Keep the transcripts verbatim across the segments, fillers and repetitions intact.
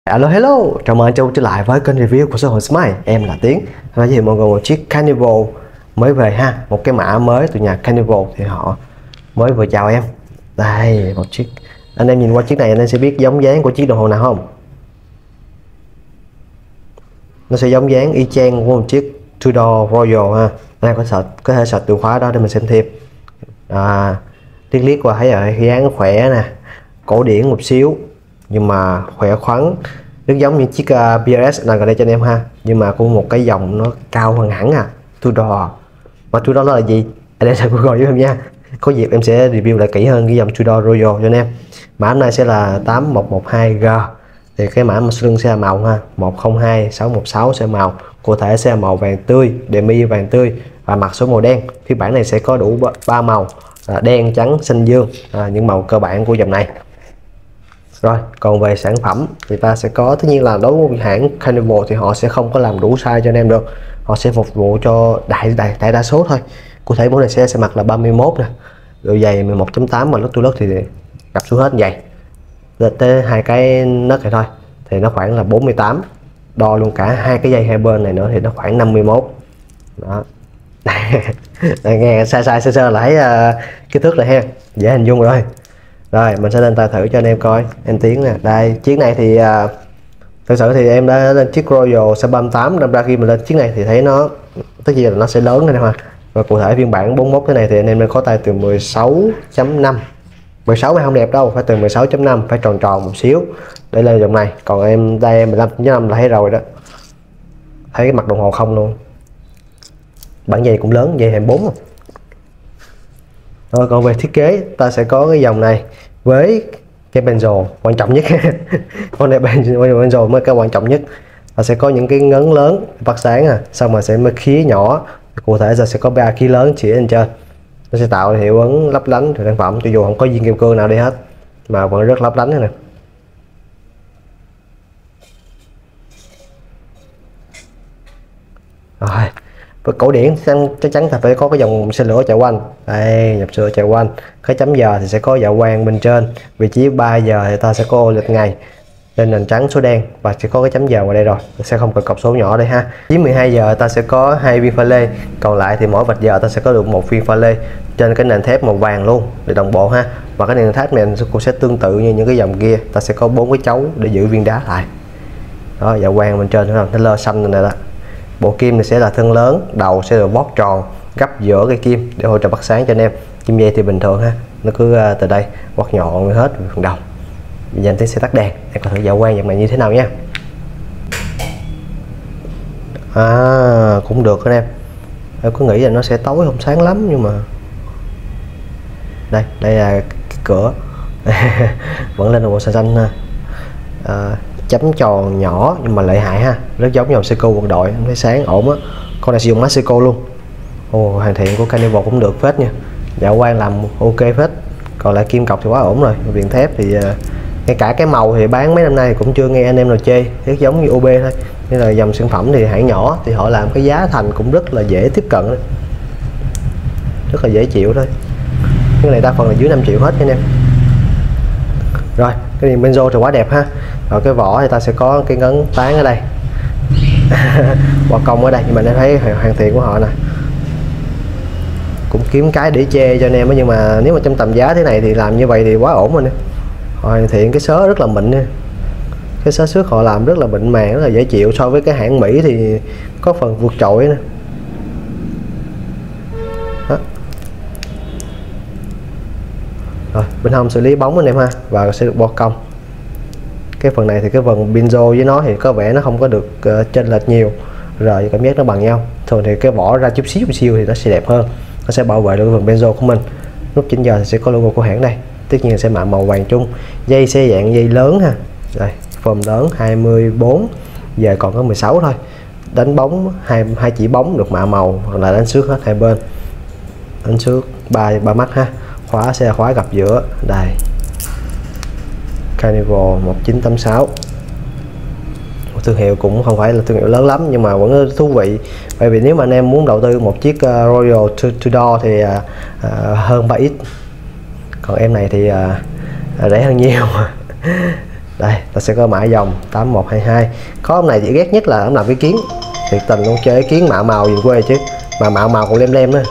Alo hello, chào mừng anh Châu trở lại với kênh review của xã hội Smile. Em là Tiến. Hôm nay thì mọi người một chiếc Carnival mới về ha, một cái mã mới từ nhà Carnival thì họ mới vừa chào em. Đây một chiếc, anh em nhìn qua chiếc này anh em sẽ biết giống dáng của chiếc đồng hồ nào không? Nó sẽ giống dáng y chang của một chiếc Tudor Royal ha. Anh em có sợ có thể search từ khóa đó để mình xem thêm. À, liếc liếc qua thấy rồi, dáng khỏe nè, cổ điển một xíu nhưng mà khỏe khoắn, rất giống như chiếc uh, bê rờ ét là gần đây cho anh em ha, nhưng mà cũng một cái dòng nó cao hơn hẳn à, Tudor. Và Tudor đó là gì anh em sẽ Google với em nha, có dịp em sẽ review lại kỹ hơn cái dòng Tudor Royal cho anh em. Mã này sẽ là tám một một hai G, thì cái mã lưng sẽ là màu ha, một không hai sáu một sáu sẽ màu, cụ thể sẽ là màu vàng tươi, demi vàng tươi và mặt số màu đen. Phiên bản này sẽ có đủ ba màu, à, đen, trắng, xanh dương, à, những màu cơ bản của dòng này. Rồi, còn về sản phẩm thì ta sẽ có, tất nhiên là đối với hãng Carnival thì họ sẽ không có làm đủ size cho anh em được, họ sẽ phục vụ cho đại đại, đại đa số thôi. Cụ thể mẫu này sẽ sẽ mặc là ba mươi mốt nè, độ dày mười một chấm tám, mà lúc tôi lướt thì gặp xuống hết vậy, lên tới hai cái nấc này thôi thì nó khoảng là bốn mươi tám, đo luôn cả hai cái dây hai bên này nữa thì nó khoảng năm mươi mốt đó. Nghe sai sai sơ sơ lại uh, kích thước này ha, dễ hình dung rồi. Rồi mình sẽ lên tay thử cho anh em coi. Em Tiến nè, đây chiếc này thì à, thực sự thì em đã lên chiếc Royal sẽ ba mươi tám, đâm ra khi mình lên chiếc này thì thấy nó tất nhiên là nó sẽ lớn hơn ha. Và cụ thể phiên bản bốn mươi mốt thế này thì anh em nên có tay từ mười sáu chấm năm, mười sáu mà không đẹp đâu, phải từ mười sáu chấm năm, phải tròn tròn một xíu để lên dòng này. Còn em tay em mười lăm chấm năm là thấy rồi đó, thấy cái mặt đồng hồ không luôn, bản dây cũng lớn, dây hai mươi bốn. Rồi còn về thiết kế ta sẽ có cái dòng này với cái bezel quan trọng nhất. Con này bezel mới cái quan trọng nhất. Ta sẽ có những cái ngấn lớn phát sáng à, xong mà sẽ mới khí nhỏ, cụ thể giờ sẽ có ba khí lớn chỉ lên trên, nó sẽ tạo hiệu ứng lấp lánh từ sản phẩm, cho dù không có viên kim cương nào đi hết mà vẫn rất lấp lánh này nè. Rồi với cổ điển chắc chắn là phải có cái dòng xe lửa chạy quanh, đây nhập sửa chạy quanh. Cái chấm giờ thì sẽ có dạ quang bên trên, vị trí ba giờ thì ta sẽ có ô lịch ngày lên nền trắng số đen và sẽ có cái chấm giờ vào đây rồi, sẽ không cần cọc số nhỏ đây ha. Chín mười hai giờ ta sẽ có hai viên pha lê, còn lại thì mỗi vạch giờ ta sẽ có được một viên pha lê trên cái nền thép màu vàng luôn để đồng bộ ha. Và cái nền thép này cũng sẽ tương tự như những cái dòng kia, ta sẽ có bốn cái chấu để giữ viên đá lại đó. Dạ quang bên trên nó lơ xanh này đó. Bộ kim này sẽ là thân lớn, đầu sẽ được vót tròn gấp giữa cái kim để hỗ trợ bắt sáng cho anh em. Kim dây thì bình thường ha, nó cứ uh, từ đây vót nhọn hết phần đầu. Bây giờ anh Tiến sẽ tắt đèn để coi thử dạ quang dòng này như thế nào nha. À cũng được anh em, em cứ nghĩ là nó sẽ tối không sáng lắm, nhưng mà đây đây là cái cửa. Vẫn lên màu xanh xanh ha. À, chấm tròn nhỏ nhưng mà lợi hại ha, rất giống dòng Seiko quân đội, em thấy sáng ổn á. Con này sử dụng mắt Seiko luôn. Ồ, hoàn thiện của Carnival cũng được phết nha, dạ quang làm ok phết. Còn lại kim cọc thì quá ổn rồi. Viền thép thì uh, ngay cả cái màu thì bán mấy năm nay thì cũng chưa nghe anh em nào chê, rất giống như ô bê thôi. Nên là dòng sản phẩm thì hãng nhỏ thì họ làm cái giá thành cũng rất là dễ tiếp cận đấy, rất là dễ chịu thôi. Cái này đa phần là dưới năm triệu hết anh em. Rồi cái đèn benzo thì quá đẹp ha. Rồi cái vỏ thì ta sẽ có cái ngấn tán ở đây. Bọ cong ở đây, nhưng mà em thấy hoàn thiện của họ nè, cũng kiếm cái để chê cho anh em ấy, nhưng mà nếu mà trong tầm giá thế này thì làm như vậy thì quá ổn rồi nè. Hoàn thiện cái sớ rất là mịn nha, cái sớ xước họ làm rất là mịn màng, rất là dễ chịu. So với cái hãng Mỹ thì có phần vượt trội nè. Đó. Rồi bên hông xử lý bóng anh em ha, và sẽ được bo cong. Cái phần này thì cái phần benzo với nó thì có vẻ nó không có được uh, chênh lệch nhiều, rồi cảm giác nó bằng nhau. Thường thì cái vỏ ra chút xíu chút xíu thì nó sẽ đẹp hơn, nó sẽ bảo vệ được phần benzo của mình. Nút chỉnh giờ thì sẽ có logo của hãng đây, tất nhiên sẽ mạ màu vàng chung. Dây sẽ dạng dây lớn ha, đây phồm lớn hai mươi bốn, giờ còn có mười sáu thôi. Đánh bóng hai hai chỉ bóng được mạ màu, hoặc là đánh xước hết hai bên, đánh xước ba ba mắt ha. Khóa sẽ là khóa gập giữa đây, Carnival một chín tám sáu. Thương hiệu cũng không phải là thương hiệu lớn lắm nhưng mà vẫn thú vị, bởi vì nếu mà anh em muốn đầu tư một chiếc uh, Royal Tudor thì uh, uh, hơn ba x, còn em này thì uh, rẻ hơn nhiều. Đây ta sẽ có mã dòng tám một hai hai. Có ông này chỉ ghét nhất là ông làm cái kiến, thiệt tình luôn, chơi cái kiến mạo màu gì quê chứ, mà mạo màu còn lem lem nữa.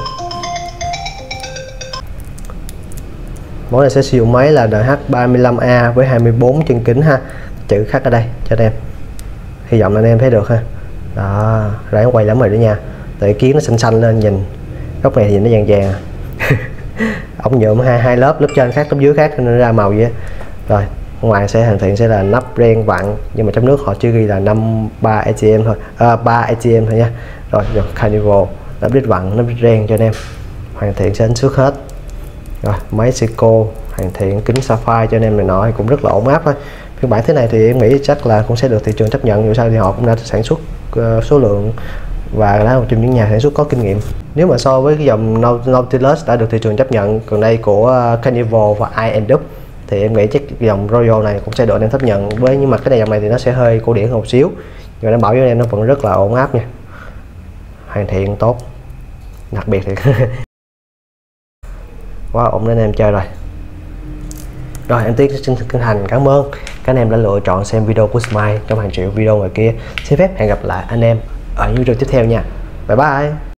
Món này sẽ sử dụng máy là đê hát ba lăm A với hai mươi bốn chân kính ha, chữ khắc ở đây cho anh em, hy vọng là anh em thấy được ha. Đó, ráng quay lắm rồi đó nha, tại kiến nó xanh xanh lên, nhìn góc này thì nó vàng vàng. Ống nhuộm hai hai lớp, lớp trên khác lớp dưới khác nên nó ra màu vậy. Rồi ngoài sẽ hoàn thiện sẽ là nắp ren vặn, nhưng mà trong nước họ chưa ghi là năm ba a tê em thôi, à, ba a tê em thôi nha. Rồi rồi Carnival nắp đít vặn, nắp đít ren cho anh em, hoàn thiện sẽ đánh xước hết. Rồi máy Seiko hoàn thiện, kính sapphire cho anh em này nọ cũng rất là ổn áp thôi. Phiên bản thế này thì em nghĩ chắc là cũng sẽ được thị trường chấp nhận, dù sao thì họ cũng đã sản xuất uh, số lượng và là một trong những nhà sản xuất có kinh nghiệm. Nếu mà so với cái dòng Nautilus đã được thị trường chấp nhận, còn đây của uh, Carnival và i and Dub thì em nghĩ chắc dòng Royal này cũng sẽ được anh em chấp nhận với, nhưng mà cái này dòng này thì nó sẽ hơi cổ điển hơn một xíu, nhưng mà đảm bảo với anh em nó vẫn rất là ổn áp nha, hoàn thiện tốt, đặc biệt thì quá ổn để anh em chơi rồi. Rồi em Tiến xin chân thành cảm ơn các anh em đã lựa chọn xem video của Smile trong hàng triệu video ngoài kia. Xin phép hẹn gặp lại anh em ở những video tiếp theo nha. Bye bye.